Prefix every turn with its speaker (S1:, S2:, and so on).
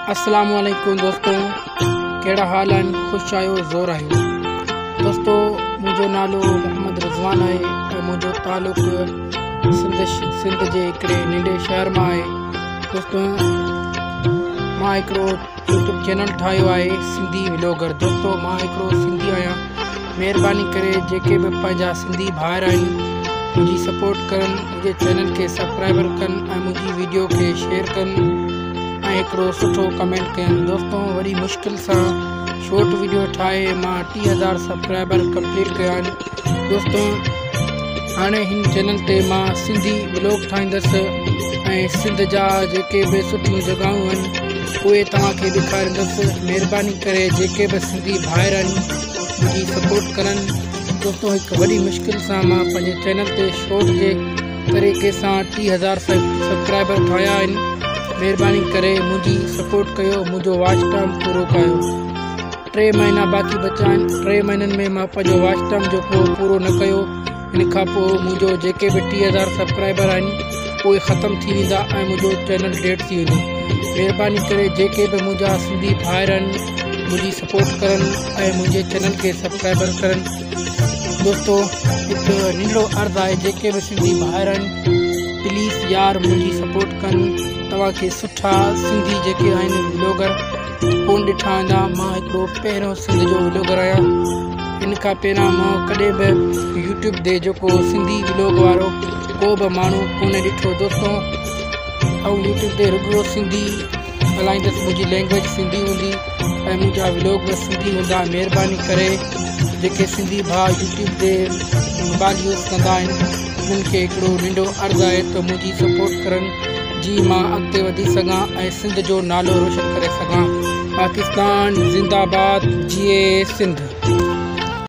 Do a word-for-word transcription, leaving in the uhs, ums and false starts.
S1: अस्सलाम वालेकुम दोस्तों, कहिड़ा हाल आहिनि? ख़ुशि आहियो, ज़ोर आहियो? दोस्तों, मुंहिंजो नालो मोहम्मद रिज़वान आहे ऐं मुंहिंजो तालुक़ सिंध सिंध जे हिकिड़े नंढे शहर मां आहे। दोस्तों, मां हिकिड़ो यूट्यूब चैनल ठाहियो आहे सिंधी व्लॉगर। दोस्तों, मां हिकिड़ो सिंधी आहियां। महिरबानी करे जेके बि पंहिंजा सिंधी भाउर आहिनि मुंहिंजी सपोर्ट कनि, मुंहिंजे चैनल खे सब्सक्राइबर कनि ऐं मुंहिंजी वीडियो खे शेयर कनि ऐं हिकिड़ो सुठो कमेंट कनि। दोस्तों, वरी मुश्किल सां शॉर्ट वीडियो ठाहे मां टी हज़ार सब्सक्राइबर कंप्लीट कया आहिनि। दोस्तों, हाणे हिन चैनल ते मां सिंधी व्लॉग ठाहींदुसि ऐं सिंध जा जेके बि सुठियूं जॻहियूं आहिनि उहे तव्हांखे ॾेखारींदुसि। महिरबानी करे जेके बि सिंधी भाउर आहिनि मुंहिंजी सपोर्ट करनि। दोस्तों, हिकु वॾी मुश्किल सां मां पंहिंजे चैनल ते शॉर्ट जे तरीक़े सां टी हज़ार सब्सक्राइबर ठाहिया आहिनि। महिरबानी करे मुंहिंजी सपोर्ट कयो, मुंहिंजो वॉच टाइम पूरो कयो। टे महीना बाक़ी बचा आहिनि। टे महीननि में मां पंहिंजो वॉच टाइम जेको पूरो न कयो, हिन खां पोइ मुंहिंजो जेके बि टी हज़ार सब्सक्राइबर आहिनि उहे ख़तमु थी वेंदा ऐं मुंहिंजो चैनल डेड थी वेंदो। महिरबानी करे जेके बि मुंहिंजा सिंधी भाउर आहिनि मुंहिंजी सपोर्ट करनि ऐं मुंहिंजे चैनल खे सब्सक्राइबर करनि। दोस्तों, हिकु नंढिड़ो अर्ज़ु आहे, जेके बि सिंधी भाउर आहिनि प्लीज़ यार मुंहिंजी सपोर्ट कनि। तव्हांखे सुठा सिंधी जेके आहिनि व्लॉगर कोन ॾिठा वेंदा। मां हिकिड़ो पहिरियों सिंध जो व्लॉगर आहियां। हिन खां पहिरियां मां कॾहिं बि यूट्यूब ते जेको सिंधी व्लॉग वारो को बि माण्हू कोन ॾिठो। दोस्तों, ऐं यूट्यूब ते रुॻो सिंधी हलाईंदुसि, मुंहिंजी लैंग्वेज सिंधी हूंदी ऐं मुंहिंजा व्लॉग बि सिंधी हूंदा। महिरबानी करे जेके सिंधी भाउ यूट्यूब ते मोबाइल यूज़ कंदा आहिनि उन्हनि खे हिकिड़ो नंढो अर्ज़ु आहे त मुंहिंजी सपोर्ट करनि जी मां अॻिते वधी सघां ऐं सिंध जो नालो रोशन करे सघां। पाकिस्तान ज़िंदाबाद, जिए सिंध।